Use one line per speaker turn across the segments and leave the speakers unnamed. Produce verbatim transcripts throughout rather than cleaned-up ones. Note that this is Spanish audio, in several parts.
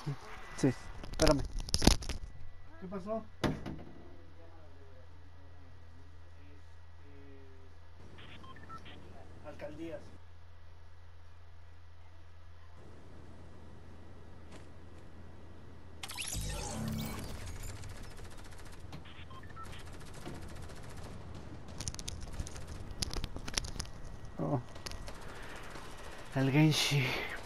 Sí, espérame. ¿Qué pasó? Alcaldías. Oh. El Genshi.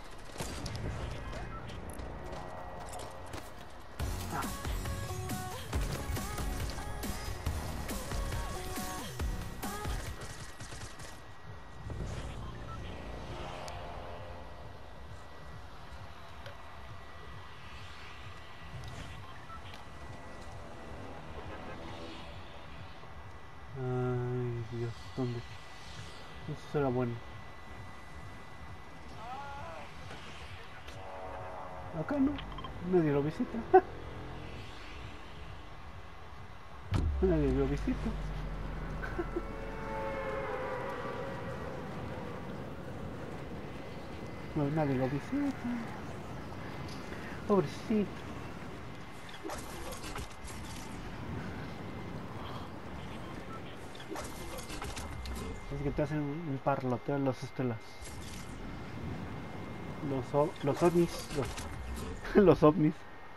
Ay, Dios, ¿dónde? Eso será bueno. Acá no, nadie lo visita. Nadie lo visita. No, nadie lo visita. Pobrecito. Es que te hacen un parloteo los estelas. Los, o- los ovnis. Los, los ovnis.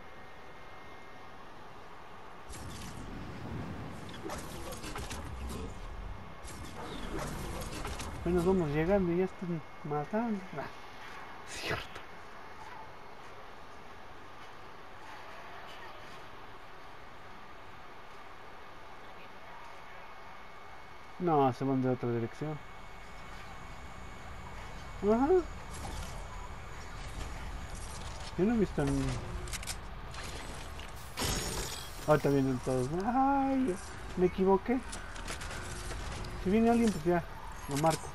Apenas vamos llegando y ya están matando. Ah, cierto. No, se van de otra dirección. Ajá. Yo no he visto en... Ahorita vienen todos. Ay, me equivoqué. Si viene alguien, pues ya, lo marco.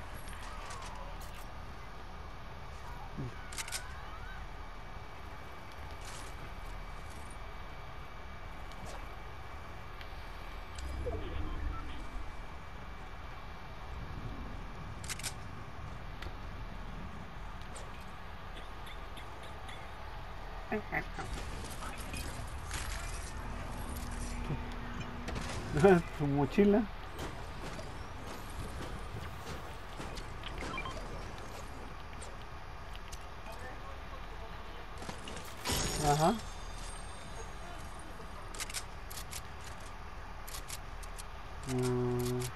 Tu mochila. Ajá. Mm,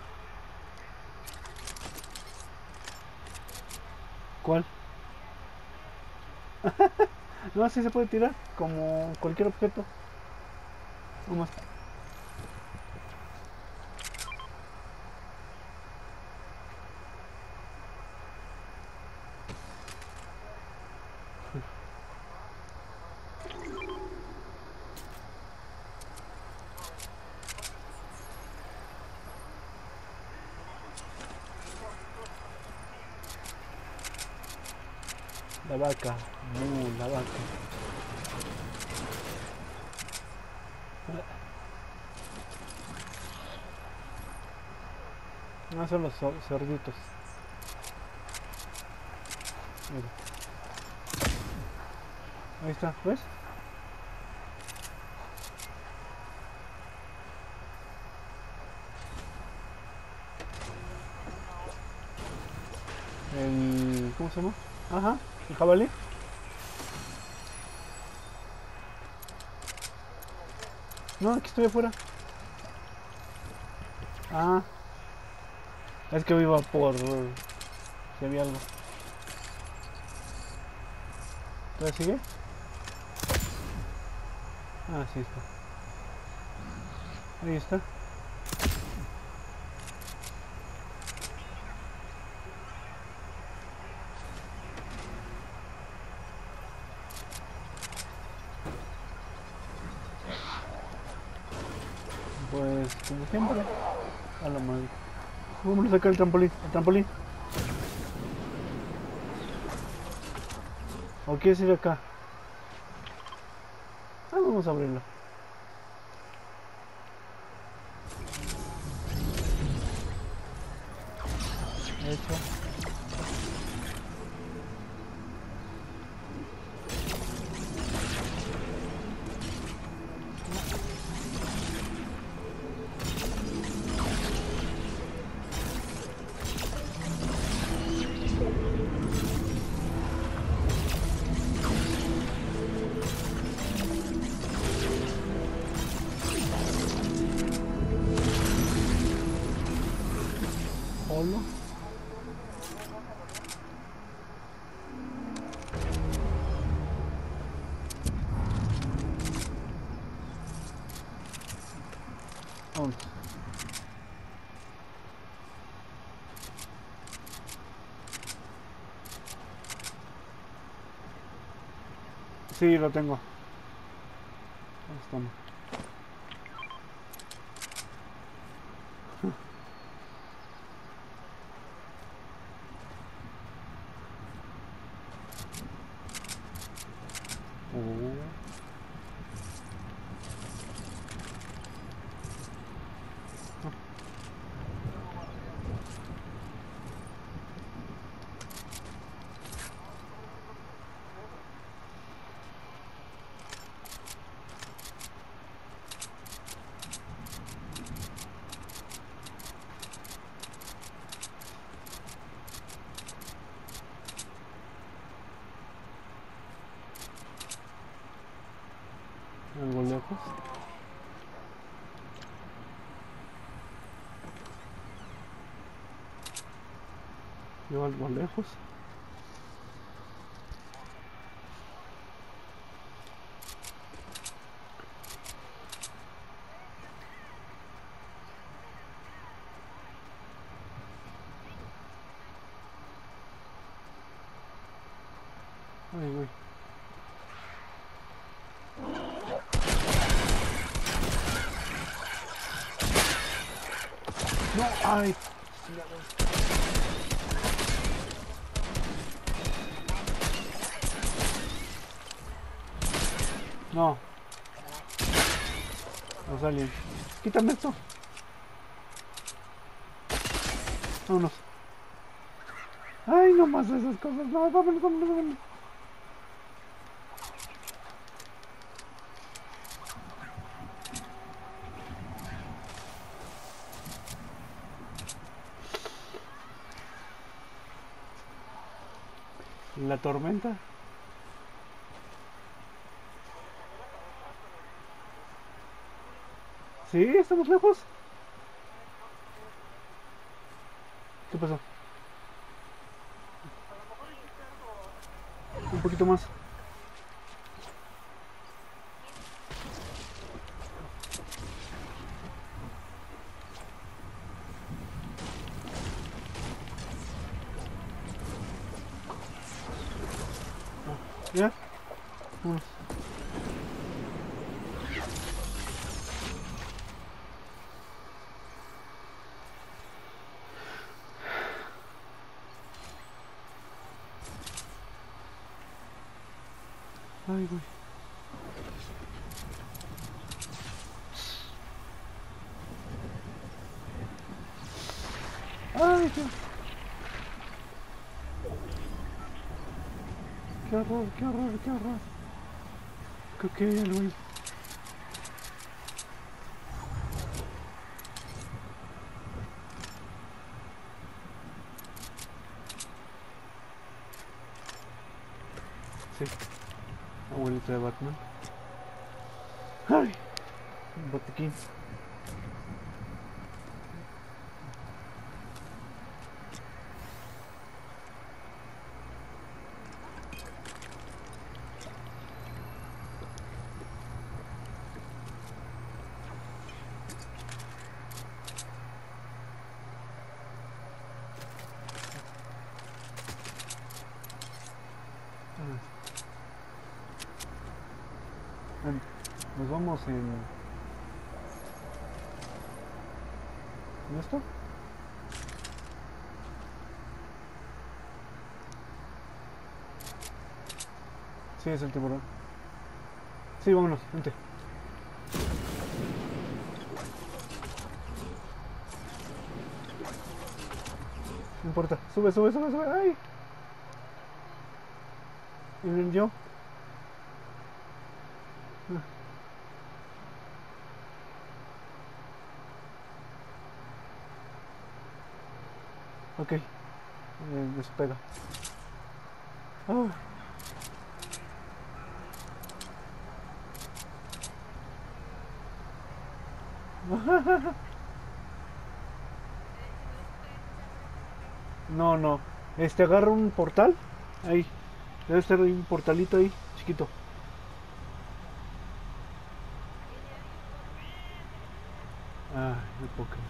¿cuál? No, así se puede tirar, como cualquier objeto. Vamos. La vaca. Uh, la vaca. No son los cerditos. Mira. Ahí está, ¿ves? El... ¿Cómo se llama? Ajá, el jabalí. No, aquí estoy afuera. Ah, es que vivo por... Si había algo. ¿Todavía sigue? Ah, sí está. Ahí está. Pues, como siempre. A la madre. Vamos a sacar el trampolín. El trampolín. ¿O quieres ir acá? Ah, vamos a abrirlo. Hecho. pueblo. Vamos. Sí, lo tengo. Ahí estamos. Oh. Algo lejos. Yo algo lejos. Ay, güey. No, ay. No. Los aliens. Quítame esto. Vámonos. Ay, no más esas cosas. No, vámonos, vámonos, vámonos. La tormenta. Sí, estamos lejos. ¿Qué pasó? Un poquito más. ¿Ya? Vámonos. Ay, güey. Ay, qué... Qué horror, qué horror, qué horror. Creo que hay algo ahí. Sí. Abuelita de Batman. Ay. Un botiquín. Nos vamos en... ¿En esto? Sí, es el tiburón. Sí, vámonos, vente. No importa. Sube, sube, sube, sube. ¡Ay! ¿Y yo? Ok. Eh, despega. Oh. No, no. Este, agarra un portal. Ahí. Debe estar ahí un portalito ahí, chiquito. Ah, no puedo creer.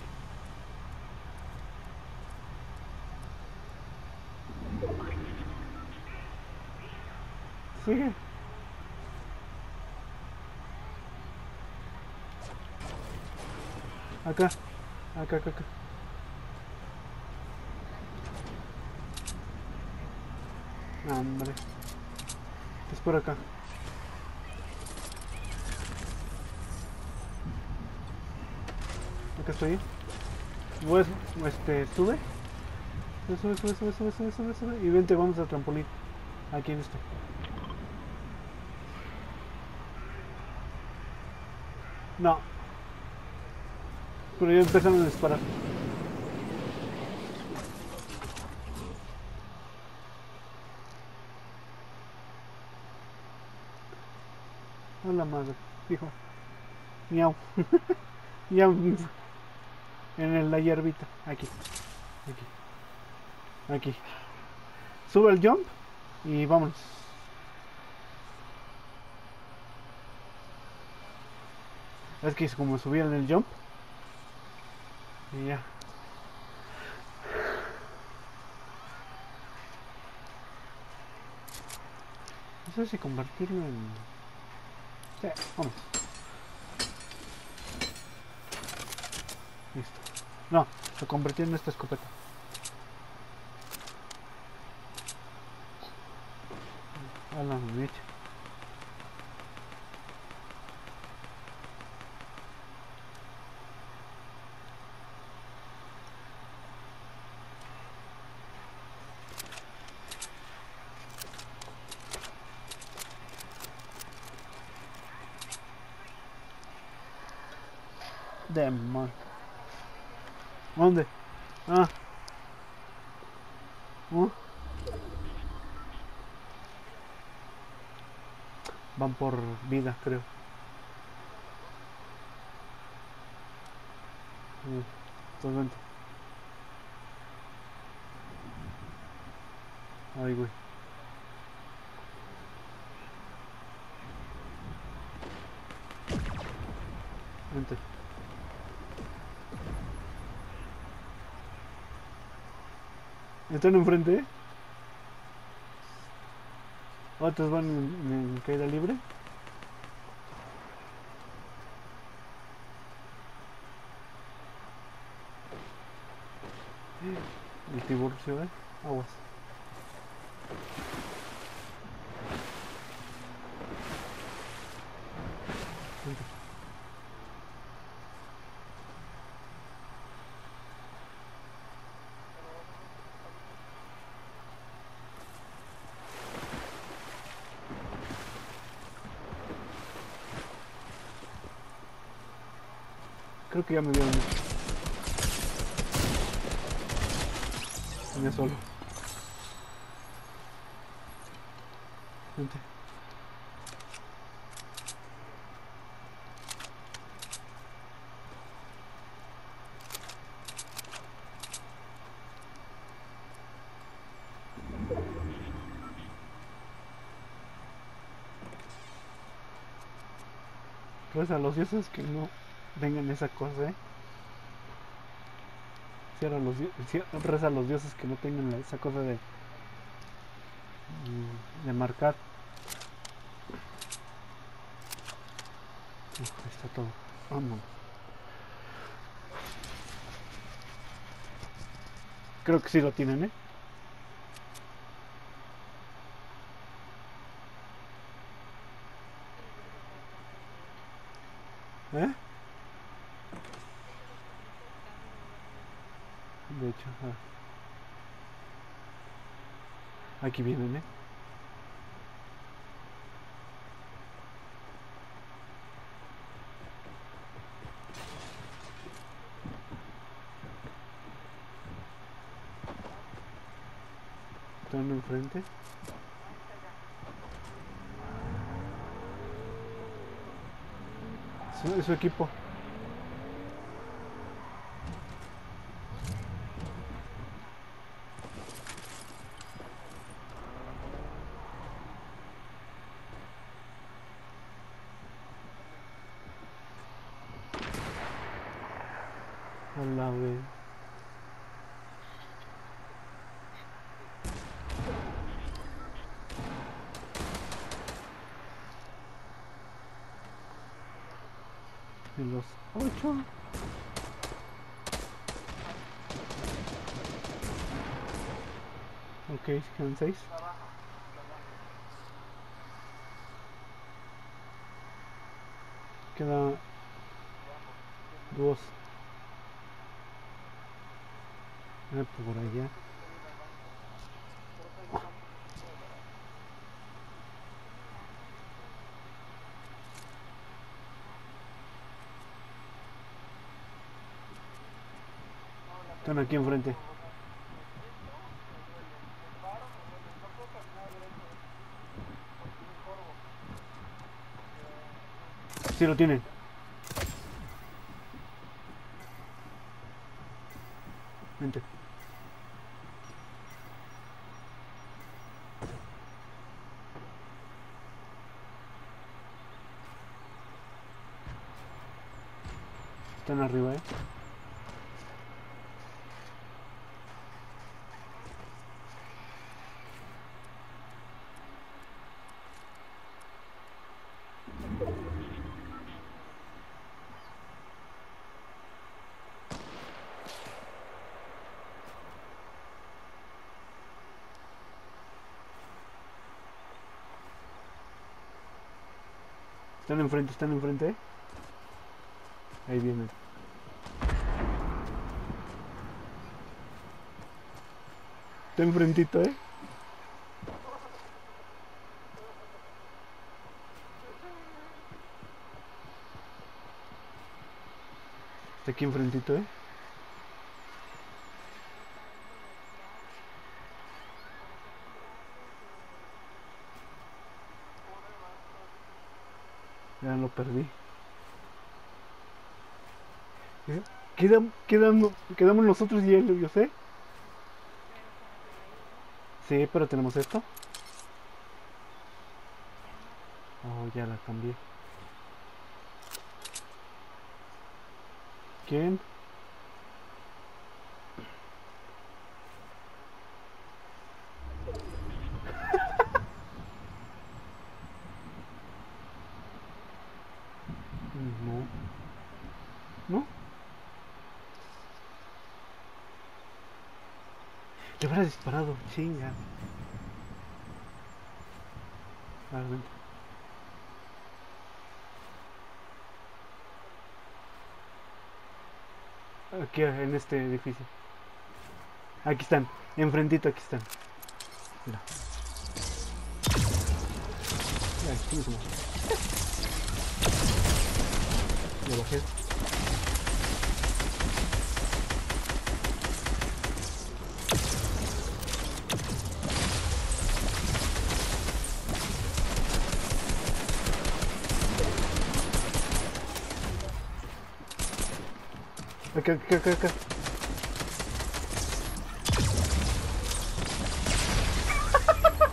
Sigue. Acá. Acá, acá, acá. Ah, hombre. Es por acá. Acá estoy. Voy a- este, sube. Sube, sube, sube, sube, sube, sube, sube, sube. Y vente, vamos al trampolín. Aquí en este. No. Pero ya empezaron a disparar. A la madre. Hijo. Miau. Ya en el- la hierbita. Aquí. Aquí. Aquí. Sube el jump. Y vámonos. Es que como subí en el jump. Y ya. No sé si convertirlo en... Sí, vamos. Listo. No, lo convertí en esta escopeta. A la mecha. Demon. ¿Dónde? Ah. Uh. Van por vida, creo. Uh. Entonces vente. Ay, güey. Vente. ¿Están enfrente? ¿Eh? ¿Otros van en, en caída libre? El tiburcio, ¿eh? Aguas. Vente. Creo que ya me vieron. Venía solo. Vente. Reza a los dioses que no vengan esa cosa, ¿eh? Cierra los di- cier- reza a los dioses que no tengan la- esa cosa de, de marcar. Uf, ahí está todo. Vamos. Creo que sí lo tienen, ¿eh? ¿Eh? De hecho, ah, aquí vienen, ¿eh? Están enfrente. Su, es su equipo. A la vez. En los ocho. Ok, quedan seis. Queda dos. Ah, por allá. Están aquí enfrente. Sí lo tienen. Vente. Están arriba, eh. Están enfrente, están enfrente, eh. Ahí vienen. Está enfrentito, eh. Está aquí enfrentito, eh. Ya lo perdí. ¿Eh? Quedam, quedamos, quedamos nosotros y él, yo sé. Sí, pero tenemos esto. Oh, ya la cambié. ¿Quién? No. ¿No? Le hubiera disparado, chinga. A ver, vente. Aquí en este edificio. Aquí están, enfrentito, aquí están. Mira. Ya, aquí mismo. Le bajé. Acá, acá, acá, acá.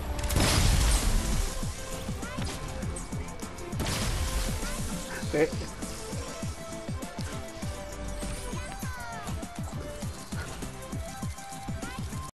Eh,